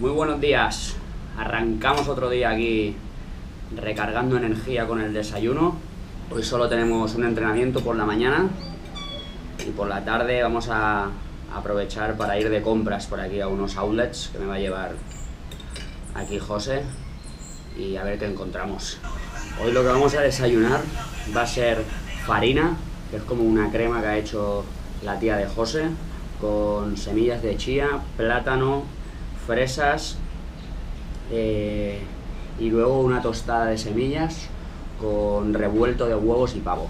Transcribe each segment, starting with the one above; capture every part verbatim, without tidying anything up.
Muy buenos días, arrancamos otro día aquí recargando energía con el desayuno. Hoy solo tenemos un entrenamiento por la mañana y por la tarde vamos a aprovechar para ir de compras por aquí a unos outlets que me va a llevar aquí José y a ver qué encontramos. Hoy lo que vamos a desayunar va a ser farina, que es como una crema que ha hecho la tía de José, con semillas de chía, plátano, fresas eh, y luego una tostada de semillas con revuelto de huevos y pavo.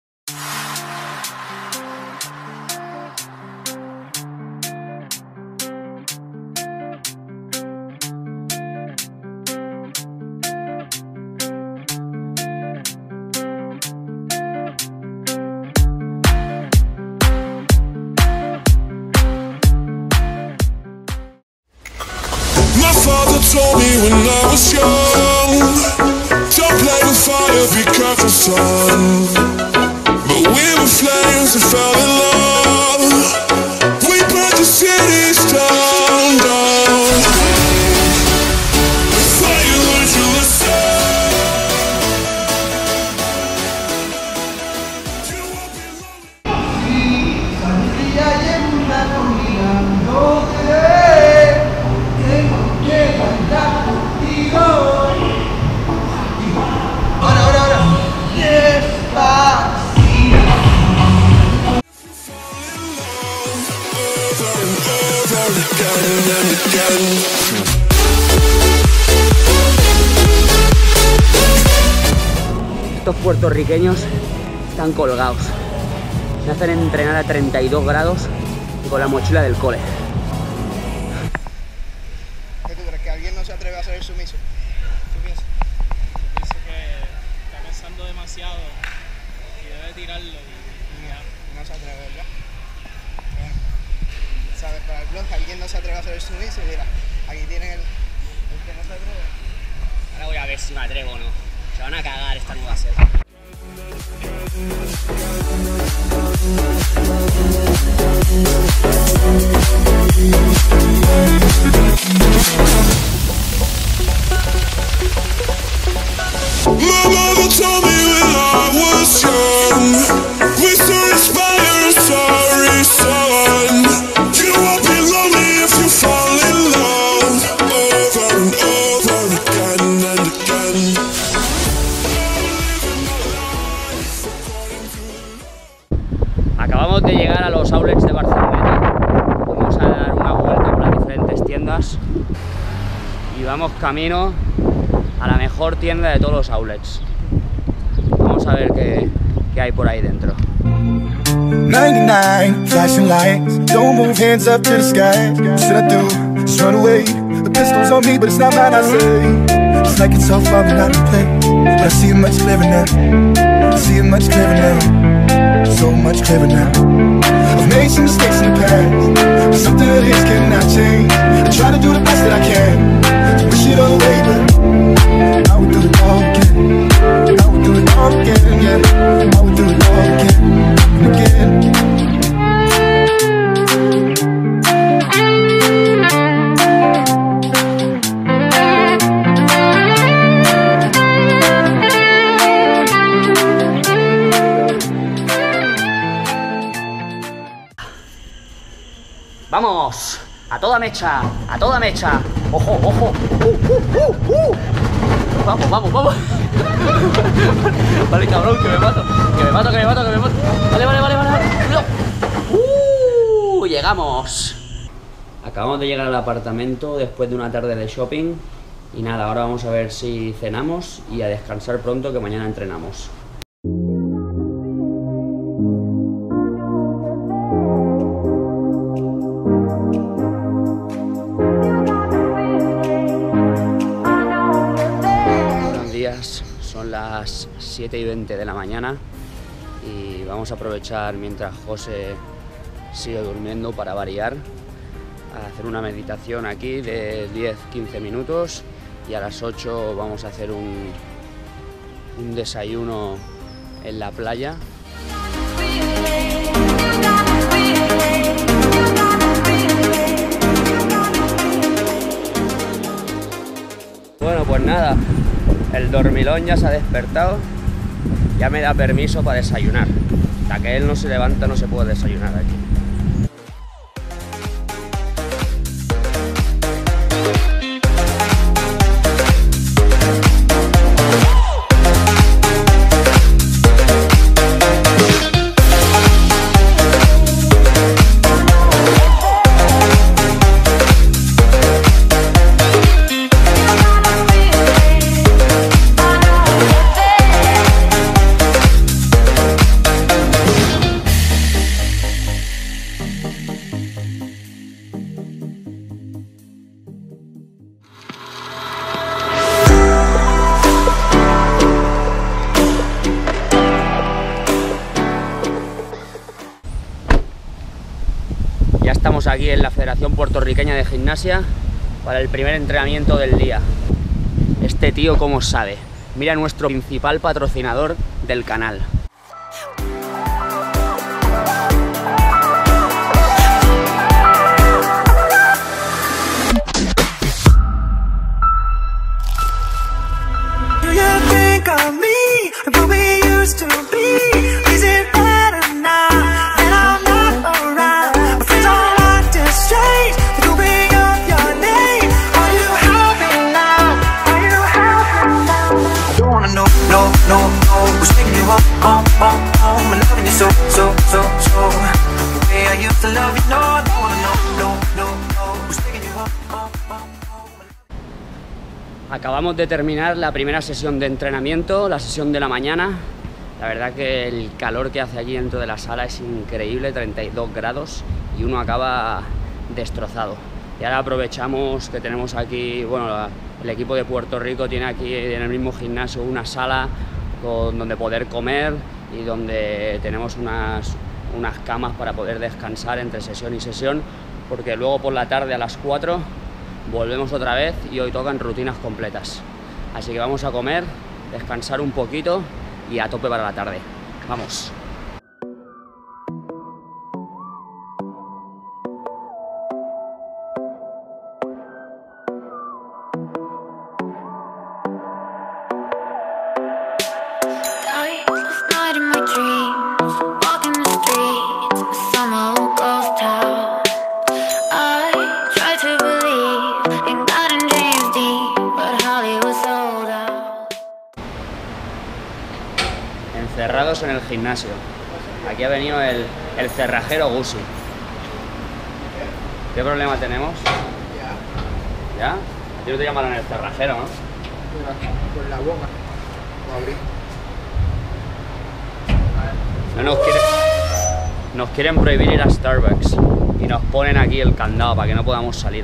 Told me when I was young, don't play with fire, be careful, son. But we were flames and fell in love. We burned the cities down, down. Before you learned to listen, you won't be lonely. Saldría yendo mirándote. Ahora, ahora, ahora. Estos puertorriqueños están colgados. Me hacen entrenar a treinta y dos grados y con la mochila del cole. ¿Qué tú crees? ¿Que alguien no se atreve a ser sumiso? ¿Tú piensas? Pienso que está pensando demasiado y debe tirarlo y, y ya. No se atreve, ¿verdad? Bueno, ¿sabes? Para el blog, alguien no se atreve a ser sumiso. Mira, aquí tienen el, el que no se atreve. Ahora voy a ver si me atrevo o no. Se van a cagar esta nueva serie. My mother told me when I was young, we still inspire a sorry son. You won't be lonely if you fall in love, over and over again and again. Acabamos de llegar a los outlets de Barcelona. Vamos a dar una vuelta por las diferentes tiendas y vamos camino a la mejor tienda de todos los outlets. Vamos a ver qué, qué hay por ahí dentro. ninety-nine flashing lights, don't move, hands up to the sky. What should I do? Just run away. The pistol's on me, but it's not mine, I say. It's like it's all falling out of play, but I see it much clearer now. I see it much clearer now, so much clearer now. I've made some mistakes in the past, but something that is cannot change. I try to do the best that I can, to wish it all away, but I would do it all again. I would do it all again, yeah. I would do it all again and again. ¡Vamos! ¡A toda mecha! ¡A toda mecha! ¡Ojo, ojo! ¡Uh, uh, uh, uh! ¡Vamos, vamos, vamos! Vale, cabrón, que me mato. Que me mato, que me mato, que me mato. Vale, vale, vale, vale. Cuidado. ¡Uh! ¡Llegamos! Acabamos de llegar al apartamento después de una tarde de shopping. Y nada, ahora vamos a ver si cenamos y a descansar pronto, que mañana entrenamos. Son las siete y veinte de la mañana y vamos a aprovechar mientras José sigue durmiendo para variar, a hacer una meditación aquí de diez a quince minutos y a las ocho vamos a hacer un, un desayuno en la playa. pues nada, el dormilón ya se ha despertado, ya me da permiso para desayunar. Hasta que él no se levanta no se puede desayunar aquí. Ya estamos aquí en la Federación Puertorriqueña de Gimnasia para el primer entrenamiento del día. Este tío cómo sabe. Mira nuestro principal patrocinador del canal. Acabamos de terminar la primera sesión de entrenamiento, la sesión de la mañana. La verdad que el calor que hace aquí dentro de la sala es increíble, treinta y dos grados, y uno acaba destrozado. Y ahora aprovechamos que tenemos aquí, bueno, la, el equipo de Puerto Rico tiene aquí en el mismo gimnasio una sala con, donde poder comer y donde tenemos unas, unas camas para poder descansar entre sesión y sesión, porque luego por la tarde a las cuatro volvemos otra vez y hoy tocan rutinas completas. Así que vamos a comer, descansar un poquito y a tope para la tarde. ¡Vamos! Encerrados en el gimnasio. Aquí ha venido el, el cerrajero Gusi. ¿Qué problema tenemos? ¿Ya? ¿Ya? A ti no te llamaron el cerrajero, ¿no? Con la boca. Lo abrí. No nos quieren, nos quieren prohibir ir a Starbucks y nos ponen aquí el candado para que no podamos salir.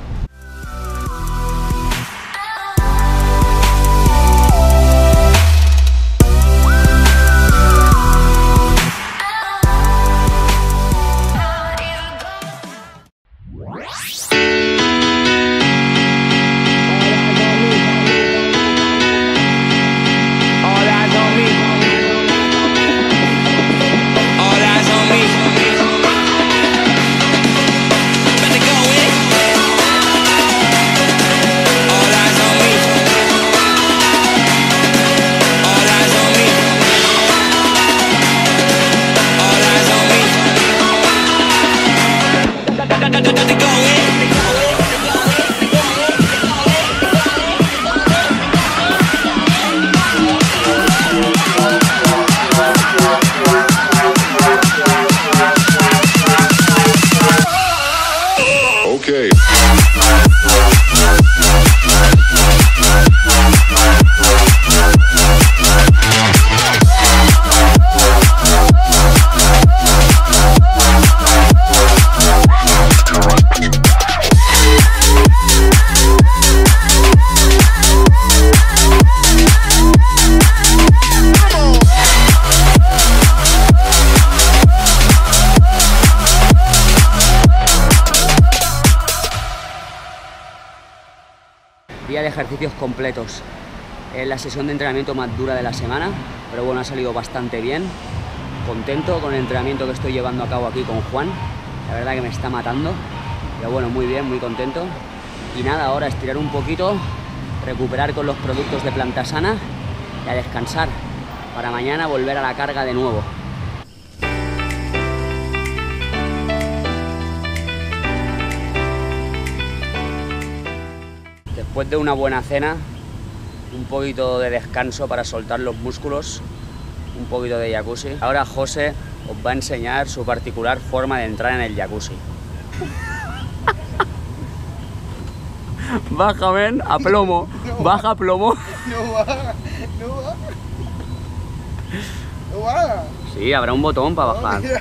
Okay. Día de ejercicios completos. Es la sesión de entrenamiento más dura de la semana, pero bueno, ha salido bastante bien. Contento con el entrenamiento que estoy llevando a cabo aquí con Juan. La verdad que me está matando, pero bueno, muy bien, muy contento. Y nada, ahora estirar un poquito recuperar con los productos de Planta Sana y a descansar para mañana volver a la carga de nuevo. Después de una buena cena, un poquito de descanso para soltar los músculos, un poquito de jacuzzi. Ahora José os va a enseñar su particular forma de entrar en el jacuzzi. Baja, ven, a plomo, No baja a plomo. No va, no va. No va. Sí, habrá un botón para bajar. Mira.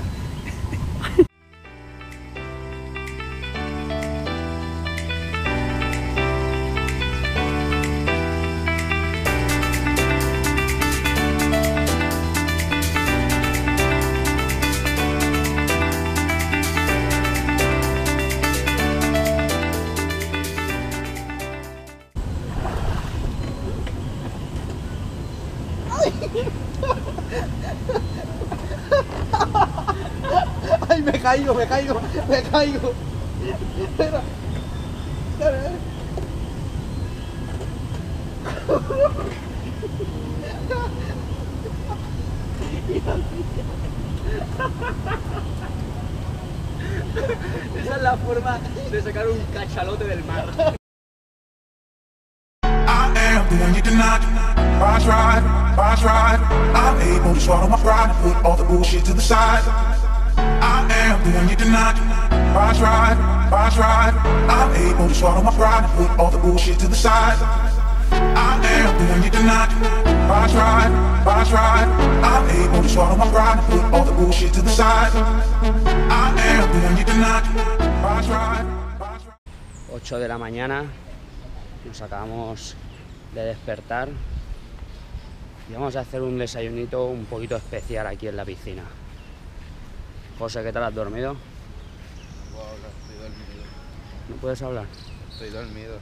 Ay, me caigo, me caigo, me caigo. Espera. Espera. Esa es la forma de sacar un cachalote del mar. I am the one you cannot Boss ride, boss ride. I'm able to swallow my pride and put all the bullshit to the side. I am the one you cannot Boss ride, boss ride. I'm able to swallow my pride and put all the bullshit to the side. I am the one you cannot Boss ride, boss ride. I'm able to swallow my pride and put all the bullshit to the side. I am the one you cannot Boss ride, boss ride. ocho de la mañana, nos acabamos de despertar y vamos a hacer un desayunito un poquito especial aquí en la piscina. José, ¿qué tal has dormido? Wow, estoy dormido. ¿No puedes hablar? Estoy dormido.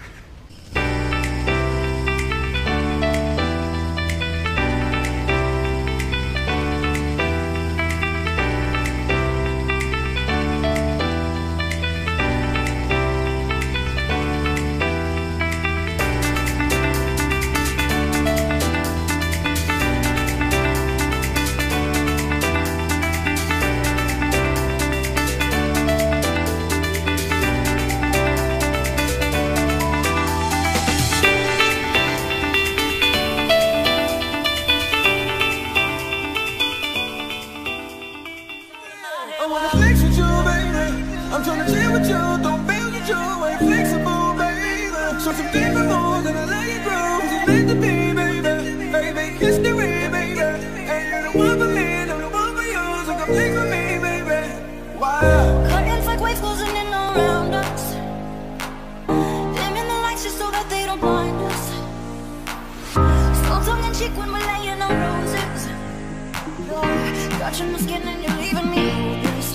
I wanna flex with you, baby. I'm tryna chill with you, don't feel you, you ain't flexible, baby. So some different more than I let you grow. It's meant to be, baby. Baby, history, baby. And you're the one for me, I'm the one for you. So come flex with me, baby. Why? Curtains like waves closing in around us. Dimming the lights just so that they don't blind us. Slow tongue in cheek when we're laying on roses. You're touching my skin and you're leaving me this.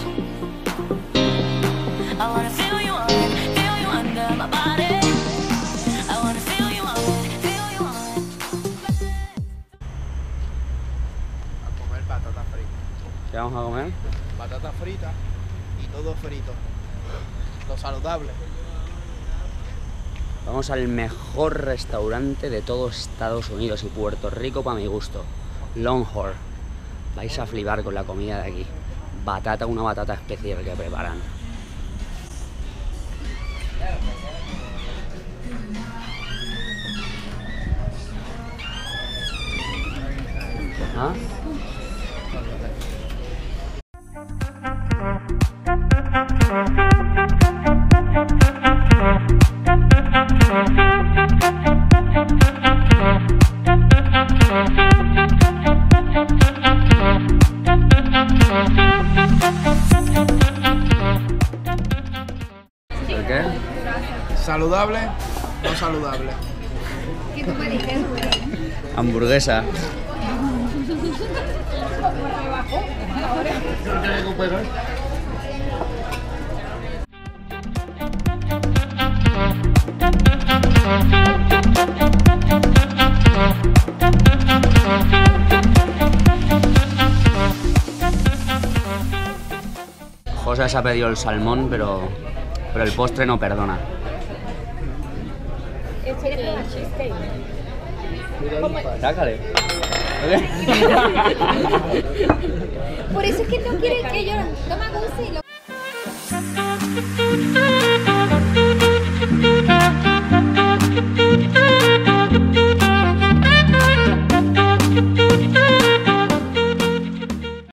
I wanna feel you on, feel you under my body. I wanna feel you on, feel you on. A comer patata frita. ¿Qué vamos a comer? Patata frita y todo frito. Lo saludable. Vamos al mejor restaurante de todo Estados Unidos y Puerto Rico para mi gusto, Longhorn. Vais a flipar con la comida de aquí. Batata, una batata especial que preparan. ¿Ah? ¿El qué? ¿Saludable? No saludable. ¿Qué tú pediste? Hamburguesa. José se ha pedido el salmón, pero, pero el postre no perdona. ¿Quieres probar cheesecake? Sácale. Por eso es que no quiere que yo... Toma, Gusi. Lo...